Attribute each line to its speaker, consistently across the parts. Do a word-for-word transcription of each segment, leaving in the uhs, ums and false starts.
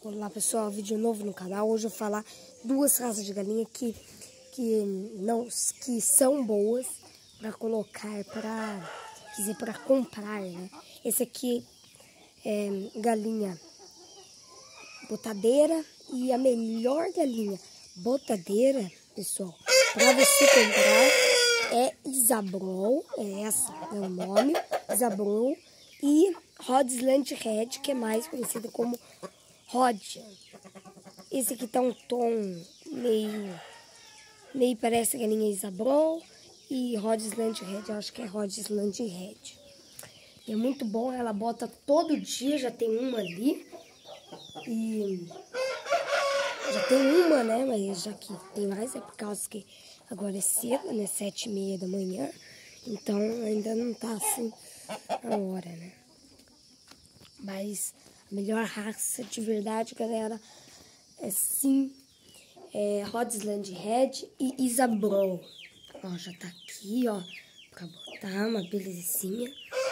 Speaker 1: Olá pessoal, vídeo novo no canal. Hoje eu vou falar duas raças de galinha que, que, não, que são boas para colocar, para dizer, para comprar, né? Esse aqui é galinha botadeira e a melhor galinha botadeira, pessoal, para você comprar é Isabrol, é essa é o nome, Isabrol e Rhodesland Red, que é mais conhecido como Rod. Esse aqui tá um tom meio, meio parece galinha Isabrol e Rhodesland Red, eu acho que é Rhodesland Red. É muito bom, ela bota todo dia, já tem uma ali. E já tem uma, né? Mas já que tem mais é por causa que agora é cedo, né? Sete e meia da manhã. Então ainda não tá assim a hora, né? Mas a melhor raça de verdade, galera, é sim é Rhodesland Red e Isabrol. Ó, já tá aqui, ó, pra botar uma belezinha.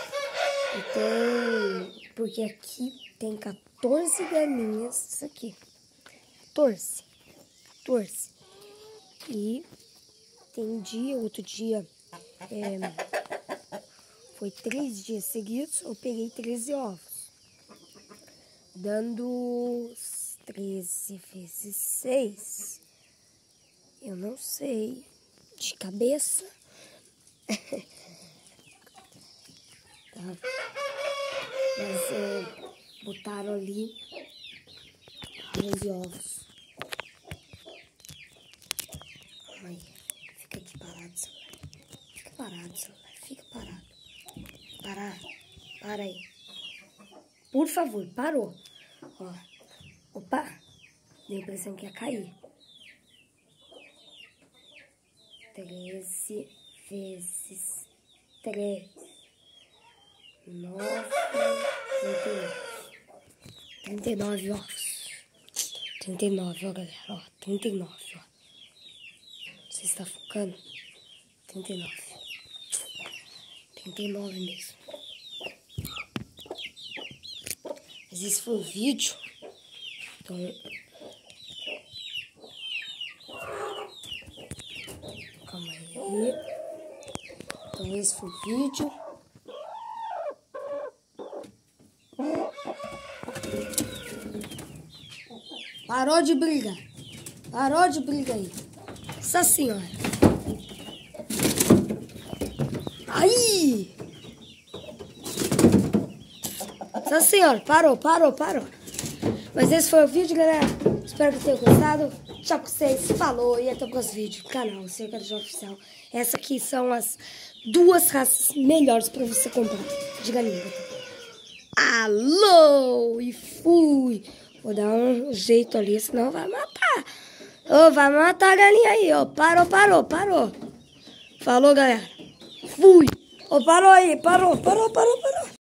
Speaker 1: Então, porque aqui tem quatorze galinhas, isso aqui, quatorze, quatorze. E tem dia, outro dia, é, foi três dias seguidos, eu peguei treze ovos, dando treze vezes seis, eu não sei, de cabeça. Tá. Mas é, botaram ali onze ovos. Aí, fica aqui parado, celular. Fica parado, celular. Fica parado. Parar. Para aí. Por favor, parou. Ó. Opa. Deu a impressão que ia cair. treze vezes três. Nove, trinta e nove. Trinta e nove ovos. Trinta e nove, ó, galera. Ó, trinta e nove, ó. Você está focando? Trinta e nove. Trinta e nove mesmo. Mas esse foi o vídeo. Então. Calma aí. Então esse foi o vídeo. Parou de briga. Parou de briga aí. Nossa senhora. Aí. Nossa senhora. Parou, parou, parou. Mas esse foi o vídeo, galera. Espero que tenham gostado. Tchau com vocês. Falou. E até o próximo vídeo do canal Cerca de Oficial. Essas aqui são as duas raças melhores para você comprar de galinha. Alô. E fui. Vou dar um jeito ali, senão vai matar. Ô, oh, vai matar a galinha aí, ó. Oh. Parou, parou, parou. Falou, galera. Fui. Ô, oh, parou aí, parou, parou, parou, parou.